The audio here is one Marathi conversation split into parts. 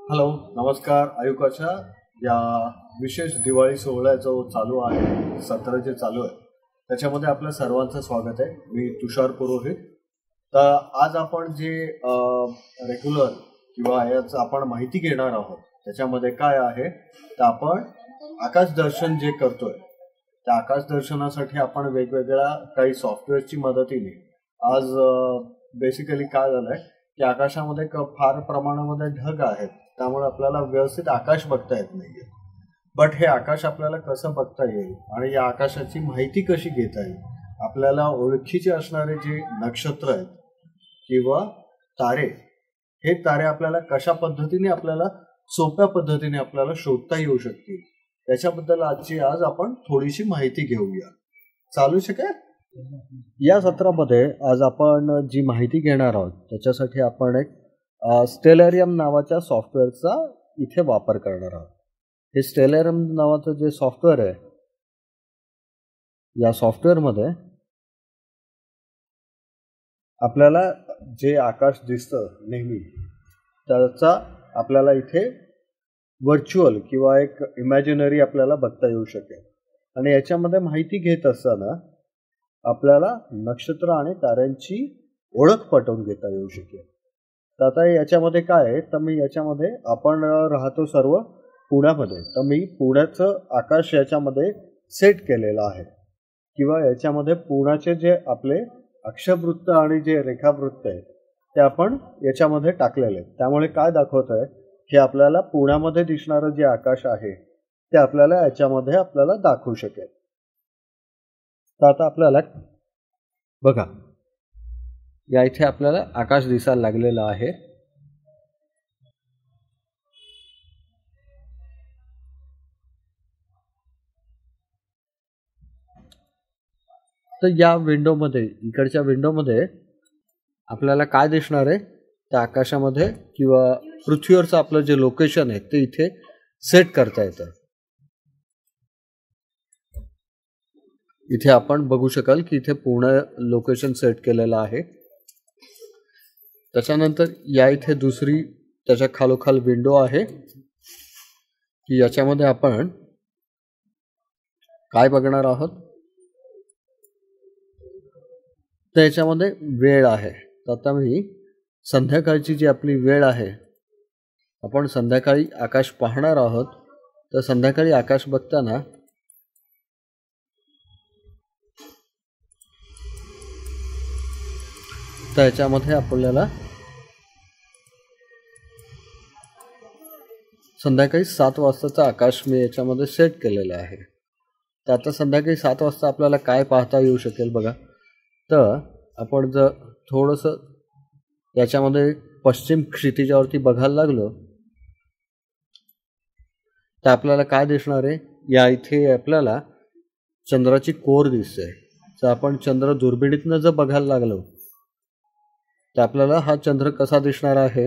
हॅलो, नमस्कार. आयुकाच्या या विशेष दिवाळी सोहळा जो चालू आहे, सत्र जे चालू आहे त्याच्यामध्ये आपल्या सर्वांचं स्वागत आहे. मी तुषार पुरोहित. तर आज आपण जे रेग्युलर किंवा याचं आपण माहिती घेणार आहोत त्याच्यामध्ये काय आहे तर आपण आकाश दर्शन जे करतोय त्या आकाश दर्शनासाठी आपण वेगवेगळ्या काही सॉफ्टवेअरची मदतीने आज बेसिकली काय झालंय की आकाशामध्ये फार प्रमाणामध्ये ढग आहेत, त्यामुळे आपल्याला व्यवस्थित आकाश बघता येत नाहीये. बट हे आकाश आपल्याला कसं बघता येईल आणि या आकाशाची माहिती कशी घेता येईल, आपल्याला ओळखीचे असणारे जे नक्षत्र आहेत किंवा तारे, हे तारे आपल्याला कशा पद्धतीने आपल्याला सोप्या पद्धतीने आपल्याला शोधता येऊ शकतील त्याच्याबद्दल आज आपण थोडीशी माहिती घेऊया. चालू शकेल? या सत्रामध्ये आज आपण जी माहिती घेणार आहोत त्याच्यासाठी आपण एक स्टेलरियम नावाच्या सॉफ्टवेअरचा इथे वापर करणार आहोत. हे स्टेलरियम नावाचं जे सॉफ्टवेअर आहे, या सॉफ्टवेअरमध्ये आपल्याला जे आकाश दिसतं नेहमी त्याचा आपल्याला इथे व्हर्च्युअल किंवा एक इमॅजिनरी आपल्याला बघता येऊ शकेल. आणि याच्यामध्ये माहिती घेत असताना आपल्याला नक्षत्र आणि ताऱ्यांची ओळख पटवून घेता येऊ शकेल. तर आता याच्यामध्ये काय आहे, तर मी याच्यामध्ये आपण राहतो सर्व पुण्यामध्ये, तर मी पुण्याचं आकाश याच्यामध्ये सेट केलेलं आहे किंवा याच्यामध्ये पुण्याचे जे आपले अक्षवृत्त आणि जे रेखावृत्त आहे ते आपण याच्यामध्ये टाकलेले आहेत. त्यामुळे काय दाखवत आहे की आपल्याला पुण्यामध्ये दिसणारं जे आकाश आहे ते आपल्याला याच्यामध्ये आपल्याला दाखवू शकेल. तर आता आपल्याला बघा, या इथे आपल्याला आकाश दिसायला लागलेलं आहे. तर या विंडोमध्ये, इकडच्या विंडोमध्ये आपल्याला काय दिसणार आहे, त्या आकाशामध्ये किंवा पृथ्वीवरचं आपलं जे लोकेशन आहे ते इथे सेट करता येतं. इथे आपण बघू शकाल की इथे पूर्ण लोकेशन सेट केलेलं आहे. त्याच्यानंतर या इथे दुसरी त्याच्या खालोखाल विंडो आहे की याच्यामध्ये आपण काय बघणार आहोत, तर याच्यामध्ये वेळ आहे. तर आता मी संध्याकाळची जी आपली वेळ आहे, आपण संध्याकाळी आकाश पाहणार आहोत. तर संध्याकाळी आकाश बघताना तर याच्यामध्ये आपल्याला संध्याकाळी 7 वाजताचं आकाश मी याच्यामध्ये सेट केलेलं आहे. तर आता संध्याकाळी 7 वाजता आपल्याला काय पाहता येऊ शकेल बघा. तर आपण जर थोडंसं याच्यामध्ये पश्चिम क्षितिजावरती बघायला लागलो तर आपल्याला काय दिसणार आहे, या इथे आपल्याला चंद्राची कोर दिसते. तर आपण चंद्र दुर्बिणीतनं जर बघायला लागलो तर आपल्याला हा चंद्र कसा दिसणार आहे,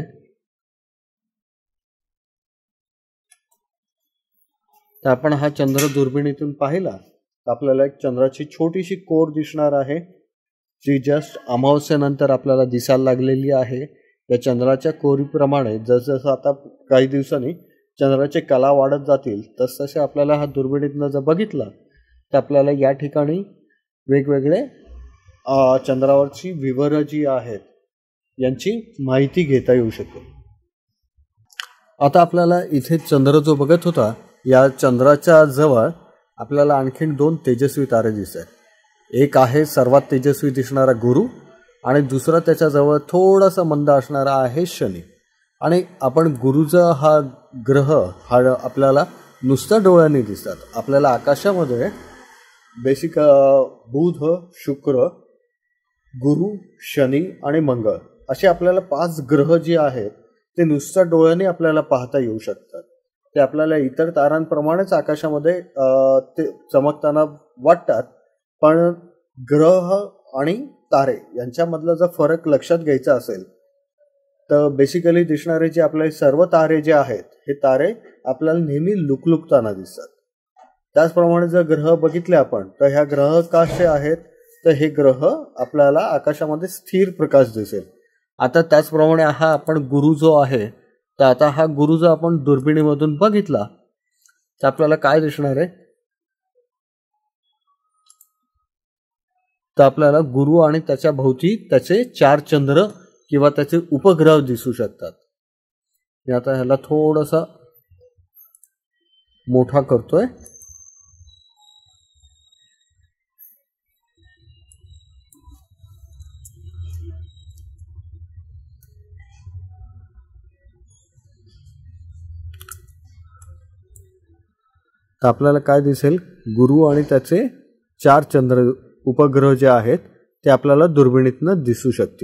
तर आपण हा चंद्र दुर्बिणीतून पाहिला तर आपल्याला एक चंद्राची छोटीशी कोर दिसणार आहे जी जस्ट अमावस्येनंतर आपल्याला दिसायला लागलेली आहे. या चंद्राच्या कोरीप्रमाणे जसजसं आता काही दिवसांनी चंद्राचे कला वाढत जातील तसतसे आपल्याला हा दुर्बिणीतनं जर बघितला तर आपल्याला या ठिकाणी वेगवेगळे चंद्रावरची विवरं जी आहेत यांची माहिती घेता येऊ शकेल. आता आपल्याला इथे चंद्र जो बघत होता, या चंद्राच्या जवळ आपल्याला आणखीन 2 तेजस्वी तारे दिसतात. एक आहे सर्वात तेजस्वी दिसणारा गुरु आणि दुसरा त्याच्याजवळ थोडासा मंद असणारा आहे शनी. आणि आपण गुरुचा हा ग्रह हा आपल्याला नुसत्या डोळ्यांनी दिसतात. आपल्याला आकाशामध्ये बेसिक बुध, शुक्र, गुरु, शनी आणि मंगळ असे आपल्याला 5 ग्रह जे आहेत ते नुसत्या डोळ्याने आपल्याला पाहता येऊ शकतात. ते आपल्याला इतर तारांप्रमाणेच आकाशामध्ये ते चमकताना वाटतात. पण ग्रह आणि तारे यांच्यामधला जर फरक लक्षात घ्यायचा असेल तर बेसिकली दिसणारे जे आपले सर्व तारे जे आहेत हे तारे आपल्याला नेहमी लुकलुकताना दिसतात. त्याचप्रमाणे जर ग्रह बघितले आपण तर ह्या ग्रह कसे आहेत, तर हे ग्रह आपल्याला आकाशामध्ये स्थिर प्रकाश दिसेल. आता त्याचप्रमाणे हा आपण गुरु जो आहे तर आता हा गुरु जर आपण दुर्बिणीमधून बघितला तर आपल्याला काय दिसणार आहे, तर आपल्याला गुरु आणि त्याच्या भोवती त्याचे 4 चंद्र किंवा त्याचे उपग्रह दिसू शकतात. मी आता ह्याला थोडासा मोठा करतोय. तर आपल्याला काय दिसेल, गुरु आणि त्याचे 4 चंद्र उपग्रह जे आहेत ते आपल्याला दुर्बिणीतनं दिसू शकतील.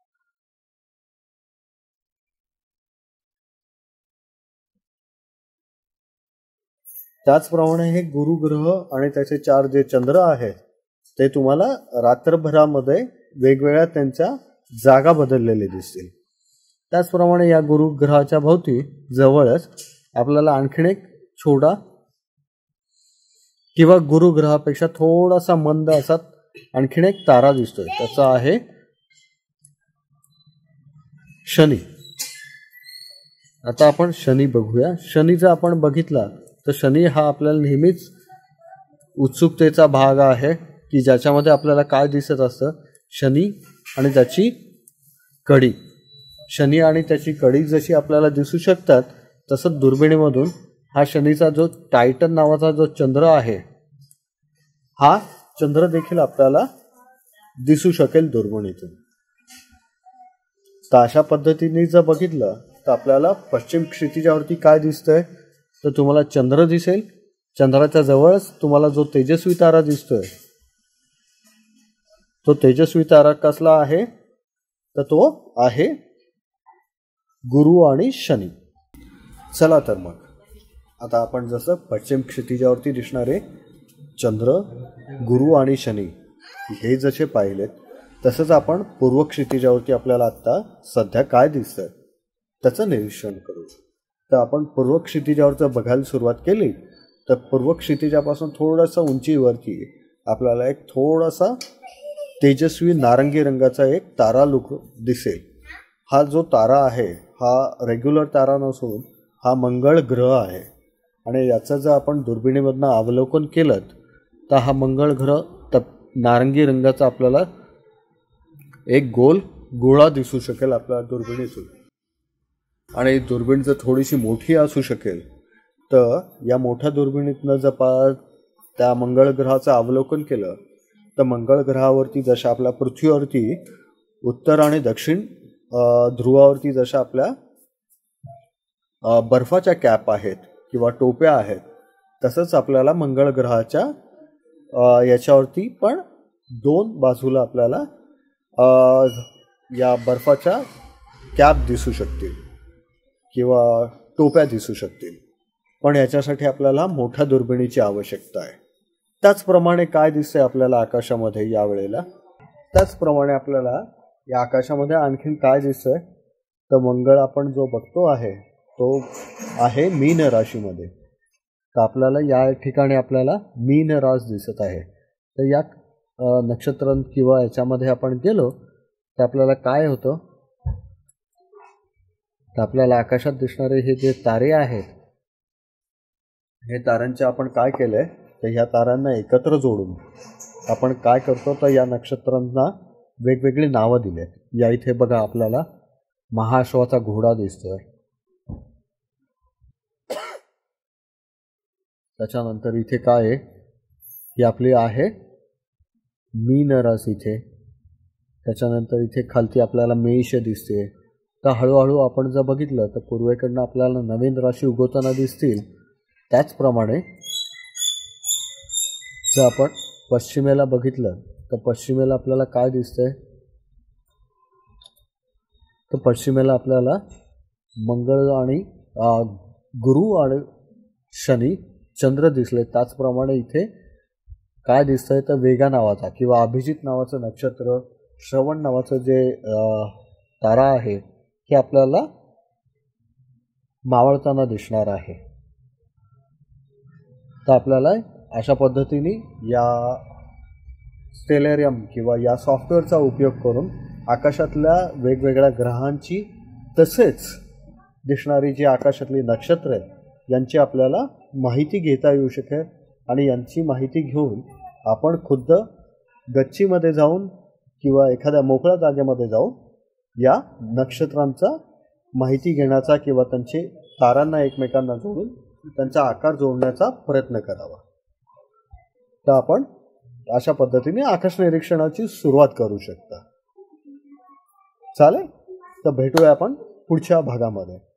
त्याचप्रमाणे हे गुरुग्रह आणि त्याचे 4 जे चंद्र आहेत ते तुम्हाला रात्रभरामध्ये वेगवेगळ्या त्यांच्या जागा बदललेले दिसतील. त्याचप्रमाणे या गुरुग्रहाच्या भोवती जवळच आपल्याला आणखीन एक छोटा किंवा गुरुग्रहापेक्षा थोडासा मंद असा आणखीन एक तारा दिसतोय. त्याचा आहे शनी. आता आपण शनी बघूया. शनी जर आपण बघितला तर शनी हा आपल्याला नेहमीच उत्सुकतेचा भाग आहे की ज्याच्यामध्ये आपल्याला काय दिसत असतं, शनी आणि त्याची कडी. शनी आणि त्याची कडी जशी आपल्याला दिसू शकतात तसंच दुर्बिणीमधून हा शनीचा जो टायटन नावाचा जो चंद्र आहे हा चंद्र देखील आपल्याला दिसू शकेल दुर्बिणीतून. तर अशा पद्धतीने जर बघितलं तर आपल्याला पश्चिम क्षितिजावरती काय दिसतंय, तर तुम्हाला चंद्र दिसेल. चंद्राच्या जवळच तुम्हाला जो तेजस्वी तारा दिसतोय तो तेजस्वी तारा कसला आहे, तर तो आहे गुरु आणि शनी. चला तर मग आता आपण जसं पश्चिम क्षितिजावरती दिसणारे चंद्र, गुरु आणि शनी हे जसे पाहिलेत तसंच आपण पूर्व क्षितिजावरती आपल्याला आत्ता सध्या काय दिसतंय त्याचं निरीक्षण करू. तर आपण पूर्व क्षितिजावर जर बघायला सुरुवात केली तर पूर्व क्षितिजापासून थोडंसं उंचीवरती आपल्याला एक थोडासा तेजस्वी नारंगी रंगाचा एक तारा लुक दिसेल. हा जो तारा आहे हा रेग्युलर तारा नसून हा मंगळ ग्रह आहे आणि याचं जर आपण दुर्बिणीमधनं अवलोकन केलं तर हा मंगळ ग्रह नारंगी रंगाचा आपल्याला एक गोल गोळा दिसू शकेल आपल्या दुर्बिणीतून. आणि दुर्बीण जर थोडीशी मोठी असू शकेल तर या मोठ्या दुर्बिणीतनं जर त्या मंगळ ग्रहाचं अवलोकन केलं तर मंगळ ग्रहावरती जशा आपल्या पृथ्वीवरती उत्तर आणि दक्षिण ध्रुवावरती जशा आपल्या बर्फाच्या कॅप आहेत किंवा टोप्या आहेत तसंच आपल्याला मंगळ ग्रहाच्या याच्यावरती पण 2 बाजूला आपल्याला या बर्फाच्या कॅप दिसू शकतील किंवा टोप्या दिसू शकतील. पण याच्यासाठी आपल्याला मोठ्या दुर्बिणीची आवश्यकता आहे. त्याचप्रमाणे काय दिसतंय आपल्याला आकाशामध्ये यावेळेला, त्याचप्रमाणे आपल्याला या आकाशामध्ये आणखीन काय दिसतंय, तर मंगळ आपण जो बघतो आहे तो आहे मीन राशीमध्ये. तर आपल्याला या ठिकाणी आपल्याला मीन रास दिसत आहे. तर या नक्षत्र किंवा याच्यामध्ये आपण गेलो तर आपल्याला काय होतं, तर आपल्याला आकाशात दिसणारे हे जे तारे आहेत हे ताऱ्यांचे आपण काय केलंय तर ह्या ताऱ्यांना एकत्र जोडून आपण काय करतो तर या नक्षत्रांना वेगवेगळी नावं दिली आहेत. या इथे बघा आपल्याला महाअश्वाचा घोडा दिसतोय. त्याच्यानंतर इथे काय आहे, ही आपली आहे मीन रास इथे. त्याच्यानंतर इथे खालती आपल्याला मेष दिसते. तर हळूहळू आपण जर बघितलं तर पूर्वेकडनं आपल्याला नवीन राशी उगवताना दिसतील. त्याचप्रमाणे जर आपण पश्चिमेला बघितलं तर पश्चिमेला आपल्याला काय दिसतंय, तर पश्चिमेला आपल्याला मंगळ आणि गुरु आणि शनी चंद्र दिसले. त्याचप्रमाणे इथे काय दिसतंय तर वेगा नावाचा किंवा अभिजित नावाचं नक्षत्र, श्रवण नावाचं जे तारा आहे हे आपल्याला मावळताना दिसणार आहे. तर आपल्याला अशा पद्धतीने या स्टेलेरियम किंवा या सॉफ्टवेअरचा उपयोग करून आकाशातल्या वेगवेगळ्या ग्रहांची तसेच दिसणारी जी आकाशातली नक्षत्र आहेत यांची आपल्याला माहिती घेता येऊ शकेल आणि यांची माहिती घेऊन आपण खुद्द गच्चीमध्ये जाऊन किंवा एखाद्या मोकळ्या जागेमध्ये जाऊन या नक्षत्रांचा माहिती घेण्याचा किंवा त्यांचे तारांना एकमेकांना जोडून त्यांचा आकार जोडण्याचा प्रयत्न करावा. तर आपण अशा पद्धतीने आकाश निरीक्षणाची सुरुवात करू शकता. चालेल, तर भेटूया आपण पुढच्या भागामध्ये.